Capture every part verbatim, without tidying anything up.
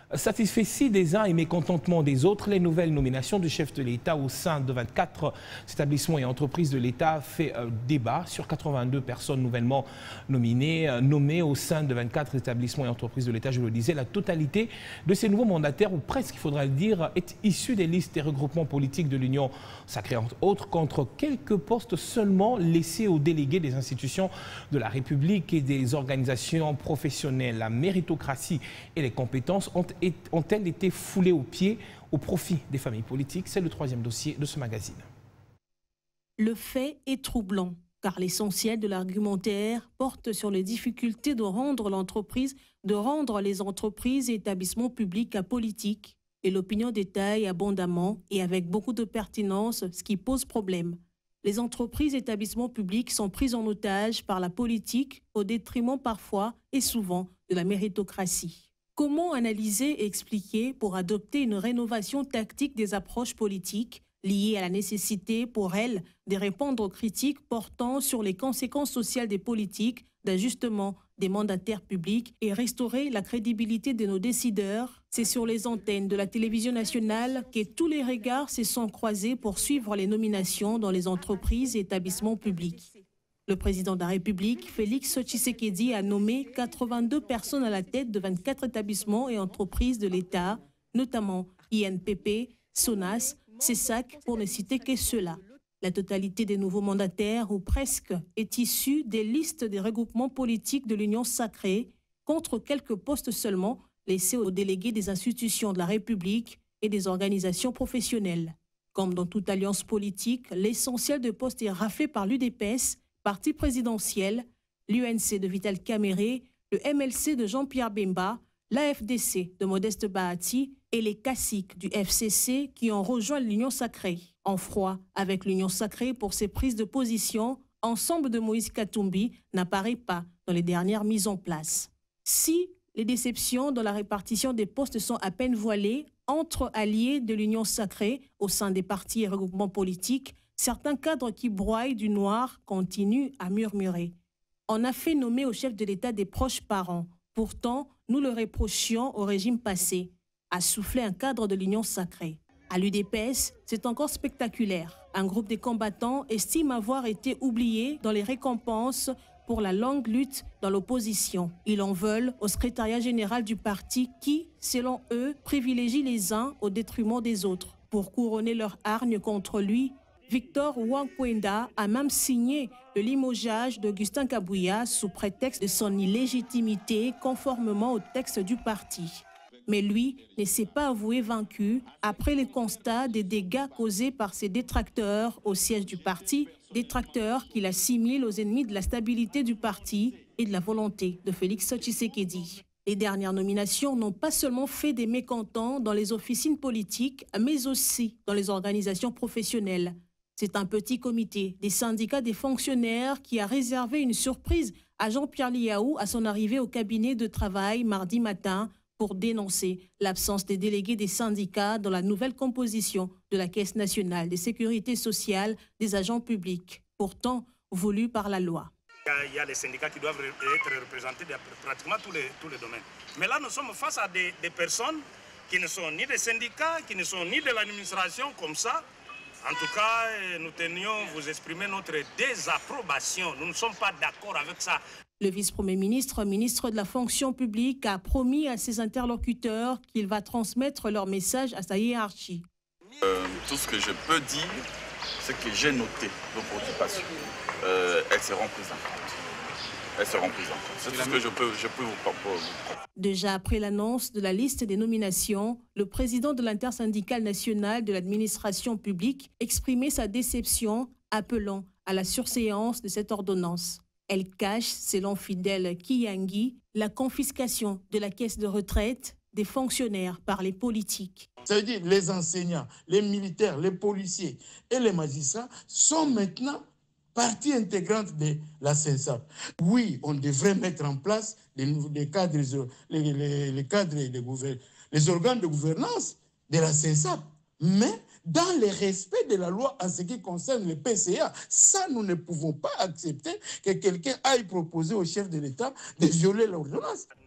Satisfait des uns et mécontentement des autres, les nouvelles nominations du chef de l'État au sein de vingt-quatre établissements et entreprises de l'État fait euh, débat sur quatre-vingt-deux personnes nouvellement nominées, euh, nommées au sein de vingt-quatre établissements et entreprises de l'État. Je le disais, la totalité de ces nouveaux mandataires, ou presque il faudra le dire, est issue des listes des regroupements politiques de l'Union sacrée, entre autres, contre quelques postes seulement laissés aux délégués des institutions de la République et des organisations professionnelles. La méritocratie et les compétences ont ont-elles été foulées aux pieds au profit des familles politiques? C'est le troisième dossier de ce magazine. Le fait est troublant, car l'essentiel de l'argumentaire porte sur les difficultés de rendre l'entreprise, de rendre les entreprises et établissements publics apolitiques. Et l'opinion détaille abondamment et avec beaucoup de pertinence ce qui pose problème. Les entreprises et établissements publics sont pris en otage par la politique au détriment parfois et souvent de la méritocratie. Comment analyser et expliquer pour adopter une rénovation tactique des approches politiques liées à la nécessité pour elles de répondre aux critiques portant sur les conséquences sociales des politiques d'ajustement des mandataires publics et restaurer la crédibilité de nos décideurs? C'est sur les antennes de la télévision nationale que tous les regards se sont croisés pour suivre les nominations dans les entreprises et établissements publics. Le président de la République, Félix Tshisekedi, a nommé quatre-vingt-deux personnes à la tête de vingt-quatre établissements et entreprises de l'État, notamment I N P P, SONAS, C E S A C, pour ne citer que ceux-là. La totalité des nouveaux mandataires, ou presque, est issue des listes des regroupements politiques de l'Union sacrée, contre quelques postes seulement laissés aux délégués des institutions de la République et des organisations professionnelles. Comme dans toute alliance politique, l'essentiel de postes est raflé par l'U D P S, parti présidentiel, l'U N C de Vital Kamerhe, le M L C de Jean-Pierre Bemba, l'A F D C de Modeste Bahati et les caciques du F C C qui ont rejoint l'Union sacrée. En froid avec l'Union sacrée pour ses prises de position, ensemble de Moïse Katumbi n'apparaît pas dans les dernières mises en place. Si les déceptions dans la répartition des postes sont à peine voilées entre alliés de l'Union sacrée au sein des partis et regroupements politiques, certains cadres qui broient du noir continuent à murmurer. On a fait nommer au chef de l'État des proches parents. Pourtant, nous le reprochions au régime passé, a soufflé un cadre de l'Union sacrée. À l'U D P S, c'est encore spectaculaire. Un groupe de combattants estime avoir été oublié dans les récompenses pour la longue lutte dans l'opposition. Ils en veulent au secrétariat général du parti qui, selon eux, privilégie les uns au détriment des autres. Pour couronner leur hargne contre lui, Victor Wankwenda a même signé le limogeage d'Augustin Kabouya sous prétexte de son illégitimité conformément au texte du parti. Mais lui ne s'est pas avoué vaincu après le constat des dégâts causés par ses détracteurs au siège du parti, détracteurs qu'il assimile aux ennemis de la stabilité du parti et de la volonté de Félix Tshisekedi. Les dernières nominations n'ont pas seulement fait des mécontents dans les officines politiques, mais aussi dans les organisations professionnelles. C'est un petit comité des syndicats des fonctionnaires qui a réservé une surprise à Jean-Pierre Liaou à son arrivée au cabinet de travail mardi matin pour dénoncer l'absence des délégués des syndicats dans la nouvelle composition de la Caisse nationale de sécurité sociale des agents publics, pourtant voulue par la loi. Il y a les syndicats qui doivent être représentés dans pratiquement tous les, tous les domaines. Mais là, nous sommes face à des, des personnes qui ne sont ni des syndicats, qui ne sont ni de l'administration, comme ça. En tout cas, nous tenions à vous exprimer notre désapprobation. Nous ne sommes pas d'accord avec ça. Le vice-premier ministre, ministre de la fonction publique, a promis à ses interlocuteurs qu'il va transmettre leur message à sa hiérarchie. Euh, tout ce que je peux dire, c'est que j'ai noté vos préoccupations. Euh, elles seront prises en compte. Elles seront prises en compte. C'est tout ce que je peux, je peux vous proposer. Déjà après l'annonce de la liste des nominations, le président de l'intersyndicale nationale de l'administration publique exprimait sa déception, appelant à la surséance de cette ordonnance. Elle cache, selon Fidel Kiyangi, la confiscation de la caisse de retraite des fonctionnaires par les politiques. Ça veut dire que les enseignants, les militaires, les policiers et les magistrats sont maintenant partie intégrante de la C E N S A P. Oui, on devrait mettre en place les, les cadres, les, les, les cadres de gouvernement, les organes de gouvernance de la C E N S A P. Mais dans le respect de la loi en ce qui concerne le P C A, ça, nous ne pouvons pas accepter que quelqu'un aille proposer au chef de l'État de violer l'ordonnance.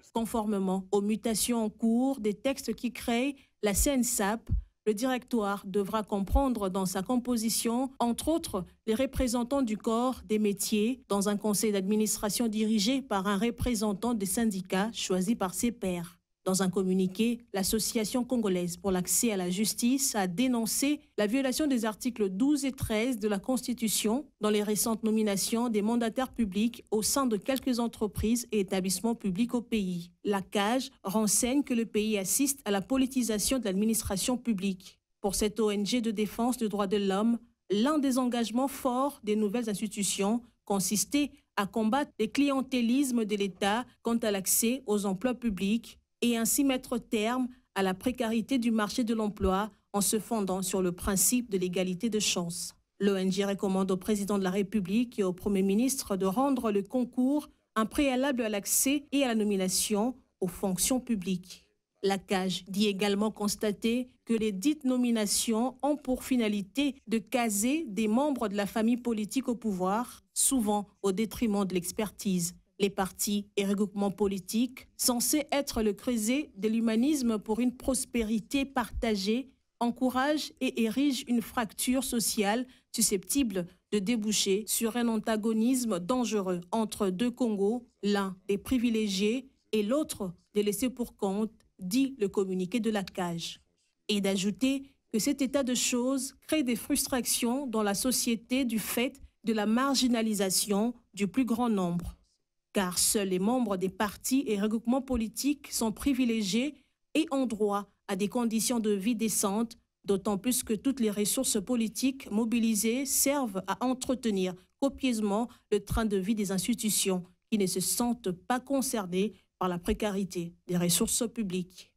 Conformément aux mutations en cours des textes qui créent la C N S A P, le directoire devra comprendre dans sa composition, entre autres, les représentants du corps des métiers dans un conseil d'administration dirigé par un représentant des syndicats choisi par ses pairs. Dans un communiqué, l'Association congolaise pour l'accès à la justice a dénoncé la violation des articles douze et treize de la Constitution dans les récentes nominations des mandataires publics au sein de quelques entreprises et établissements publics au pays. La C A G renseigne que le pays assiste à la politisation de l'administration publique. Pour cette O N G de défense des droits de l'homme, l'un des engagements forts des nouvelles institutions consistait à combattre les clientélismes de l'État quant à l'accès aux emplois publics et ainsi mettre terme à la précarité du marché de l'emploi en se fondant sur le principe de l'égalité de chance. L'O N G recommande au président de la République et au Premier ministre de rendre le concours un préalable à l'accès et à la nomination aux fonctions publiques. La C A G dit également constater que les dites nominations ont pour finalité de caser des membres de la famille politique au pouvoir, souvent au détriment de l'expertise. Les partis et regroupements politiques, censés être le creuset de l'humanisme pour une prospérité partagée, encouragent et érigent une fracture sociale susceptible de déboucher sur un antagonisme dangereux entre deux Congos, l'un des privilégiés et l'autre des laissés pour compte, dit le communiqué de la C A G. Et d'ajouter que cet état de choses crée des frustrations dans la société du fait de la marginalisation du plus grand nombre. Car seuls les membres des partis et regroupements politiques sont privilégiés et ont droit à des conditions de vie décentes, d'autant plus que toutes les ressources politiques mobilisées servent à entretenir copieusement le train de vie des institutions qui ne se sentent pas concernées par la précarité des ressources publiques.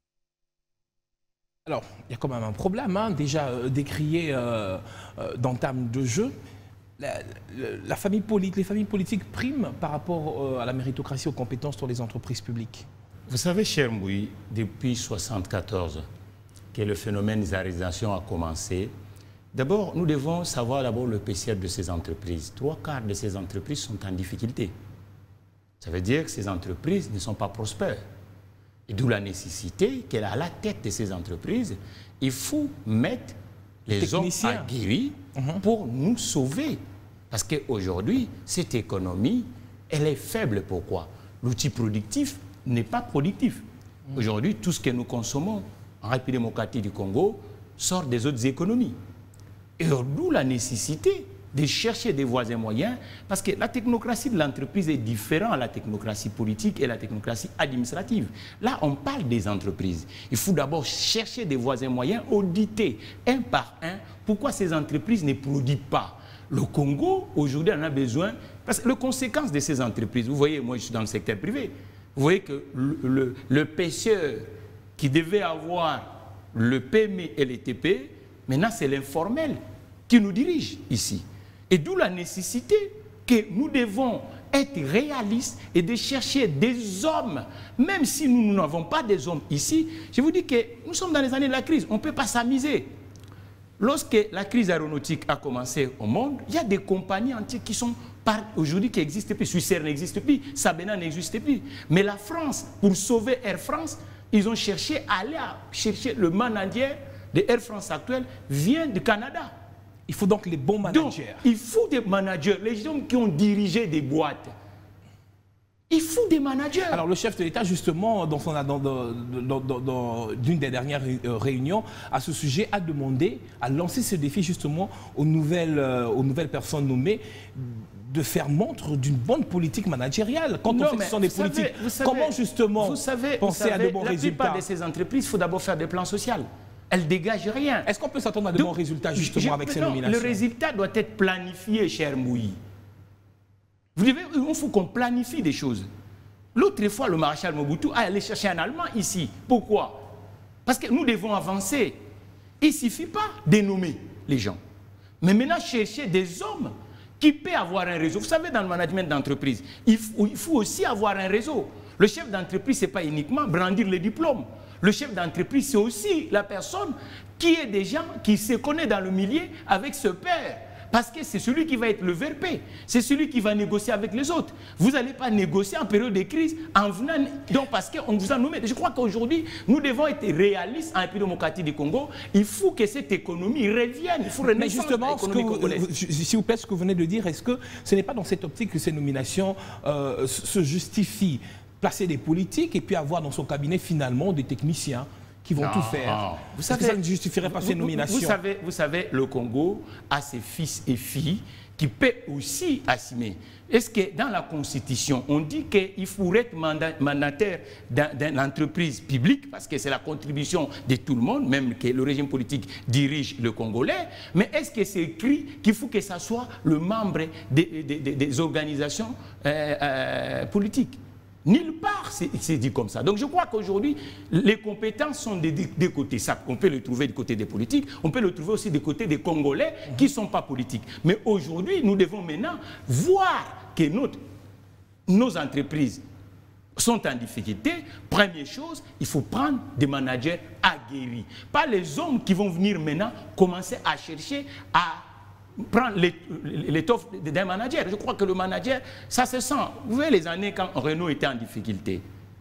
Alors, il y a quand même un problème, hein, déjà euh, décrié euh, euh, d'entame de jeu. La, la, la famille politique, les familles politiques priment par rapport euh, à la méritocratie, aux compétences dans les entreprises publiques. Vous savez, cher Mouy, depuis mille neuf cent soixante-quatorze, que le phénomène zarisation a commencé, d'abord, nous devons savoir d'abord le P C R de ces entreprises. Trois quarts de ces entreprises sont en difficulté. Ça veut dire que ces entreprises ne sont pas prospères. Et d'où la nécessité qu'à la tête de ces entreprises, il faut mettre les hommes aguerris uh-huh. pour nous sauver. Parce qu'aujourd'hui, cette économie, elle est faible. Pourquoi? L'outil productif n'est pas productif. Uh-huh. Aujourd'hui, tout ce que nous consommons en République démocratique du Congo sort des autres économies. Et d'où la nécessité de chercher des voies et moyens, parce que la technocratie de l'entreprise est différente à la technocratie politique et la technocratie administrative. Là, on parle des entreprises. Il faut d'abord chercher des voies et moyens, auditer un par un pourquoi ces entreprises ne produisent pas. Le Congo, aujourd'hui, en a besoin, parce que les conséquences de ces entreprises, vous voyez, moi je suis dans le secteur privé, vous voyez que le, le, le pêcheur qui devait avoir le P M E et les T P, maintenant c'est l'informel qui nous dirige ici. Et d'où la nécessité que nous devons être réalistes et de chercher des hommes, même si nous n'avons pas des hommes ici. Je vous dis que nous sommes dans les années de la crise, on ne peut pas s'amuser. Lorsque la crise aéronautique a commencé au monde, il y a des compagnies entières qui sont aujourd'hui qui n'existent plus. Swissair n'existe plus, Sabena n'existe plus. Mais la France, pour sauver Air France, ils ont cherché à aller à chercher le manager de Air France actuel vient du Canada. Il faut donc les bons managers. Donc, il faut des managers, les gens qui ont dirigé des boîtes. Il faut des managers. Alors le chef de l'État, justement, dans, son, dans, dans, dans, dans, dans d'une des dernières réunions, à ce sujet, a demandé, a lancé ce défi justement aux nouvelles, euh, aux nouvelles personnes nommées de faire montre d'une bonne politique managériale. Quand non, on sait que ce sont des savez, politiques, savez, comment justement vous savez, penser vous savez, à de bons la résultats? La plupart de ces entreprises, il faut d'abord faire des plans sociaux. Elles ne dégagent rien. Est-ce qu'on peut s'attendre à de bons résultats justement je, avec non, ces nominations? Le résultat doit être planifié, cher Mouy. Vous devez, il faut qu'on planifie des choses. L'autre fois, le maréchal Mobutu a allé chercher un Allemand ici. Pourquoi? Parce que nous devons avancer. Il ne suffit pas de nommer les gens. Mais maintenant, chercher des hommes qui peuvent avoir un réseau. Vous savez, dans le management d'entreprise, il, il faut aussi avoir un réseau. Le chef d'entreprise, ce n'est pas uniquement brandir les diplômes. Le chef d'entreprise, c'est aussi la personne qui est des gens qui se connaît dans le milieu avec ce père. Parce que c'est celui qui va être le verpé. C'est celui qui va négocier avec les autres. Vous n'allez pas négocier en période de crise en venant... Donc parce qu'on vous a nommé. Je crois qu'aujourd'hui, nous devons être réalistes en République démocratique du Congo. Il faut que cette économie revienne. Il faut Mais justement, ce que vous, s'il vous plaît, ce que vous venez de dire, est-ce que ce n'est pas dans cette optique que ces nominations euh, se justifient? Placer des politiques et puis avoir dans son cabinet finalement des techniciens qui vont non, tout faire. Non. Vous savez, ça ne justifierait pas vous, ces vous, nominations. Vous savez, vous savez, le Congo a ses fils et filles qui peuvent aussi assumer. Est-ce que dans la Constitution, on dit qu'il faut être mandataire d'une entreprise publique, parce que c'est la contribution de tout le monde, même que le régime politique dirige le Congolais, mais est-ce que c'est écrit qu'il faut que ça soit le membre des, des, des, des organisations euh, euh, politiques? Nulle part c'est dit comme ça. Donc je crois qu'aujourd'hui, les compétences sont des deux côtés. Ça, on peut le trouver du côté des politiques, on peut le trouver aussi du côté des Congolais qui ne sont pas politiques. Mais aujourd'hui, nous devons maintenant voir que notre, nos entreprises sont en difficulté. Première chose, il faut prendre des managers aguerris. Pas les hommes qui vont venir maintenant commencer à chercher à prendre l'étoffe d'un manager. Je crois que le manager, ça se sent. Vous voyez les années quand Renault était en difficulté.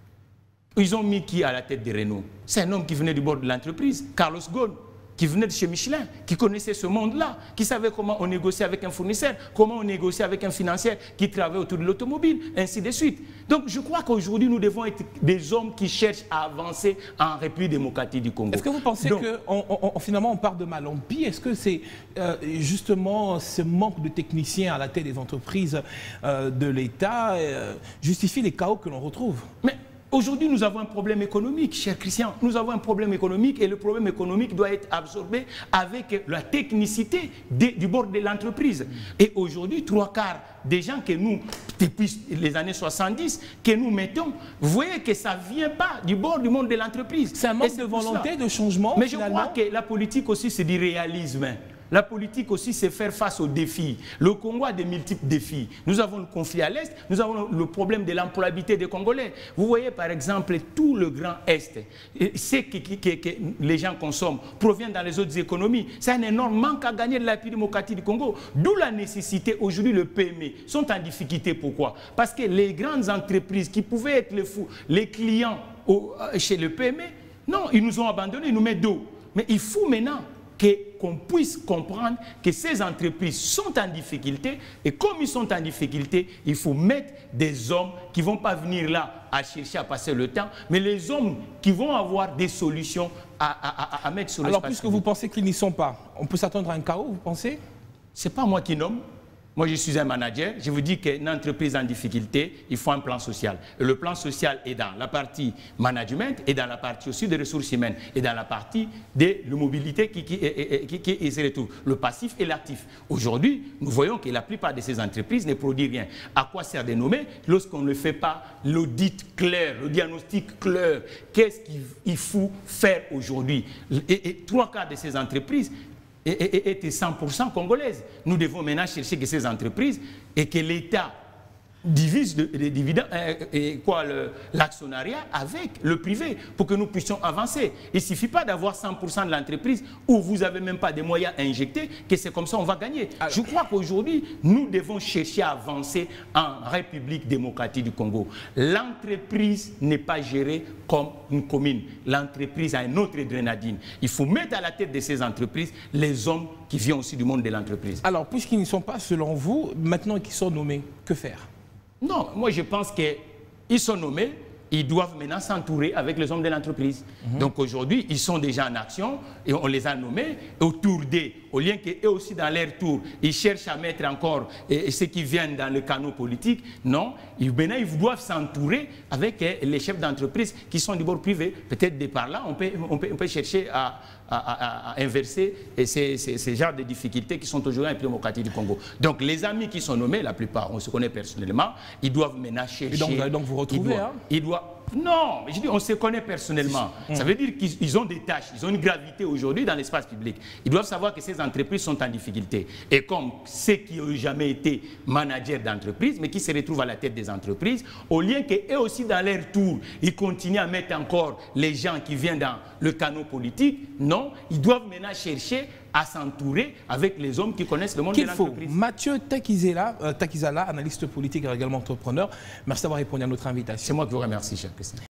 Ils ont mis qui à la tête de Renault? C'est un homme qui venait du bord de l'entreprise, Carlos Ghosn, qui venait de chez Michelin, qui connaissait ce monde-là, qui savait comment on négocie avec un fournisseur, comment on négocie avec un financier qui travaille autour de l'automobile, ainsi de suite. Donc je crois qu'aujourd'hui, nous devons être des hommes qui cherchent à avancer en République démocratique du Congo. Est-ce que vous pensez que on, on, finalement on part de mal en pis? Est-ce que c'est euh, justement ce manque de techniciens à la tête des entreprises euh, de l'État euh, justifie les chaos que l'on retrouve? Mais aujourd'hui, nous avons un problème économique, cher Christian. Nous avons un problème économique et le problème économique doit être absorbé avec la technicité de, du bord de l'entreprise. Et aujourd'hui, trois quarts des gens que nous, depuis les années soixante-dix, que nous mettons, vous voyez que ça ne vient pas du bord du monde de l'entreprise. C'est un manque de volonté, de changement. Mais finalement. je crois que la politique aussi, c'est du réalisme. La politique aussi, c'est faire face aux défis. Le Congo a des multiples défis. Nous avons le conflit à l'Est, nous avons le problème de l'employabilité des Congolais. Vous voyez, par exemple, tout le Grand Est, ce que, que, que, que les gens consomment provient dans les autres économies. C'est un énorme manque à gagner de la République démocratique du Congo. D'où la nécessité, aujourd'hui, le P M E sont en difficulté. Pourquoi? Parce que les grandes entreprises qui pouvaient être les, fous, les clients au, chez le P M E, non, ils nous ont abandonnés, ils nous mettent dos. Mais il faut maintenant qu'on puisse comprendre que ces entreprises sont en difficulté et comme ils sont en difficulté, il faut mettre des hommes qui ne vont pas venir là à chercher à passer le temps, mais les hommes qui vont avoir des solutions à, à, à, à mettre sur l'espace. Alors puisque vous pensez qu'ils n'y sont pas, on peut s'attendre à un chaos, vous pensez? Ce n'est pas moi qui nomme. Moi, je suis un manager. Je vous dis qu'une entreprise en difficulté, il faut un plan social. Et le plan social est dans la partie management et dans la partie aussi des ressources humaines et dans la partie de la mobilité qui, qui, qui, qui, qui se retrouve, le passif et l'actif. Aujourd'hui, nous voyons que la plupart de ces entreprises ne produisent rien. À quoi sert de nommer lorsqu'on ne fait pas l'audit clair, le diagnostic clair? Qu'est-ce qu'il faut faire aujourd'hui? Et, et trois quarts de ces entreprises étaient cent pour cent congolaises. Nous devons maintenant chercher que ces entreprises et que l'État divise les dividendes euh, et quoi l'actionnariat avec le privé pour que nous puissions avancer. Il ne suffit pas d'avoir cent pour cent de l'entreprise où vous n'avez même pas de moyens à injecter, que c'est comme ça on va gagner. Alors, je crois qu'aujourd'hui, nous devons chercher à avancer en République démocratique du Congo. L'entreprise n'est pas gérée comme une commune. L'entreprise a un autre grenadine. Il faut mettre à la tête de ces entreprises les hommes qui viennent aussi du monde de l'entreprise. Alors, puisqu'ils ne sont pas, selon vous, maintenant qu'ils sont nommés, que faire? Non, moi je pense qu'ils sont nommés, ils doivent maintenant s'entourer avec les hommes de l'entreprise. Mmh. Donc aujourd'hui, ils sont déjà en action et on les a nommés autour d'eux, au lieu qu'eux aussi dans leur tour, ils cherchent à mettre encore et, et ceux qui viennent dans le canot politique. Non, ils, maintenant ils doivent s'entourer avec eh, les chefs d'entreprise qui sont du bord privé. Peut-être de par là, on peut, on peut, on peut chercher à, à, à, à inverser et ces, ces, ces genres de difficultés qui sont aujourd'hui en République démocratique du Congo. Donc les amis qui sont nommés, la plupart, on se connaît personnellement, ils doivent maintenant chercher. Et donc, donc vous retrouvez, ils doivent, hein? ils doivent, non, mais je dis, on se connaît personnellement. Mmh. Ça veut dire qu'ils ont des tâches, ils ont une gravité aujourd'hui dans l'espace public. Ils doivent savoir que ces entreprises sont en difficulté. Et comme ceux qui n'ont jamais été managers d'entreprise, mais qui se retrouvent à la tête des entreprises, au lieu qu'eux aussi, dans leur tour, ils continuent à mettre encore les gens qui viennent dans le canot politique, non, ils doivent maintenant chercher à s'entourer avec les hommes qui connaissent le monde de l'entreprise. Mathieu Takizela, euh, Takizala, analyste politique et également entrepreneur, merci d'avoir répondu à notre invitation. C'est moi qui vous remercie, cher Christian.